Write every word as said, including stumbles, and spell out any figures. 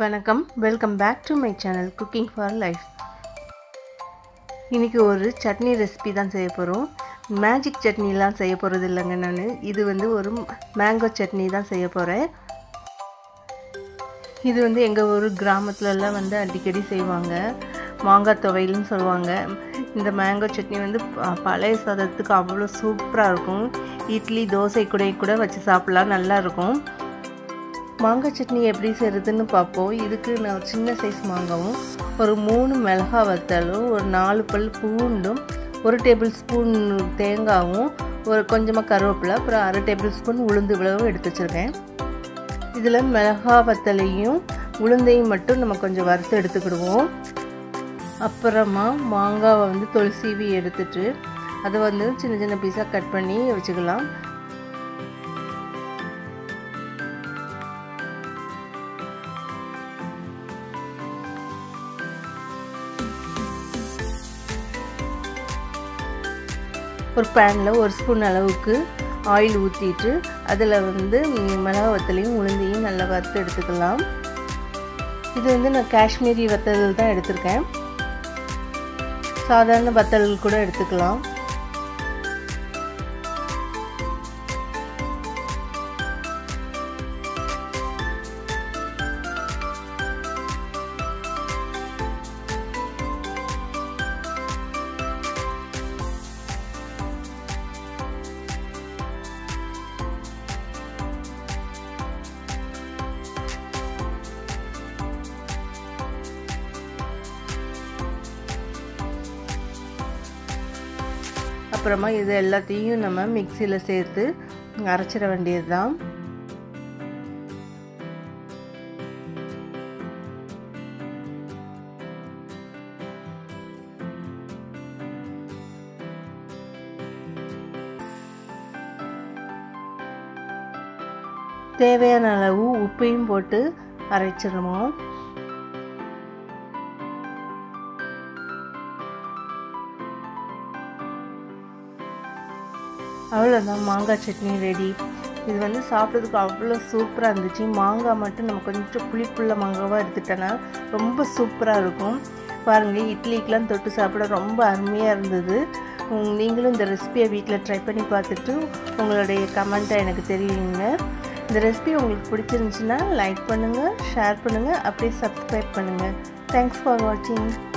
வணக்கம் welcome back to my channel cooking for life. இன்றைக்கி ஒரு சட்னி ரெசிபி தான் செய்ய போகிறோம். மேஜிக் சட்னிலாம் செய்ய போகிறது இல்லைங்க. நான் இது வந்து ஒரு மேங்கோ சட்னி தான் செய்ய போகிறேன். இது வந்து எங்கள் ஊர் கிராமத்துலலாம் வந்து அடிக்கடி செய்வாங்க. மாங்காய் துவையல்னு சொல்லுவாங்க. இந்த மேங்கோ சட்னி வந்து பழைய சாதத்துக்கு அவ்வளோ சூப்பராக இருக்கும். இட்லி தோசை கூட கூட வச்சு சாப்பிட்லாம், நல்லாயிருக்கும். மாங்காய் சட்னி எப்படி செய்கிறதுன்னு பார்ப்போம். இதுக்கு நான் சின்ன சைஸ் மாங்காவும் ஒரு மூணு மிளகா வத்தலும் ஒரு நாலு பல் பூண்டும் ஒரு டேபிள் ஸ்பூன் தேங்காயும் ஒரு கொஞ்சமாக கருவேப்பிலை அப்புறம் அரை டேபிள் ஸ்பூன் உளுந்து இவ்வளவும் எடுத்து வச்சுருக்கேன். இதில் மிளகா வத்தலையும் உளுந்தையும் மட்டும் நம்ம கொஞ்சம் வறுத்து எடுத்துக்கிடுவோம். அப்புறமா மாங்காவை வந்து தொளி சீவி எடுத்துட்டு அதை வந்து சின்ன சின்ன பீஸாக கட் பண்ணி வச்சுக்கலாம். ஒரு பேனில் ஒரு ஸ்பூன் அளவுக்கு ஆயில் ஊற்றிட்டு அதில் வந்து மிளகா வத்தலையும் உளுந்தையும் நல்லா வறுத்து எடுத்துக்கலாம். இது வந்து நான் காஷ்மீரி வத்தல் தான் எடுத்திருக்கேன். சாதாரண வத்தல் கூட எடுத்துக்கலாம். அப்புறமா இது எல்லாத்தையும் நம்ம மிக்சியில் சேர்த்து அரைச்சிட வேண்டியது தான். தேவையான அளவு உப்பையும் போட்டு அரைச்சிடணும். அவ்வளோதான், மாங்காய் சட்னி ரெடி. இது வந்து சாப்பிட்றதுக்கு அவ்வளோ சூப்பராக இருந்துச்சு. மாங்காய் மட்டும் நம்ம கொஞ்சம் புளிப்புள்ள மாங்காவாக எடுத்துட்டோன்னா ரொம்ப சூப்பராக இருக்கும். பாருங்கள், இட்லிக்கெலாம் தொட்டு சாப்பிட ரொம்ப அருமையாக இருந்தது. நீங்களும் இந்த ரெசிபியை வீட்டில் ட்ரை பண்ணி பார்த்துட்டு உங்களுடைய கமெண்ட்டை எனக்கு தெரியுங்க. இந்த ரெசிபி உங்களுக்கு பிடிச்சிருந்துச்சுன்னா லைக் பண்ணுங்கள், ஷேர் பண்ணுங்கள், அப்படியே சப்ஸ்கிரைப் பண்ணுங்கள். தேங்க்ஸ் ஃபார் வாட்சிங்.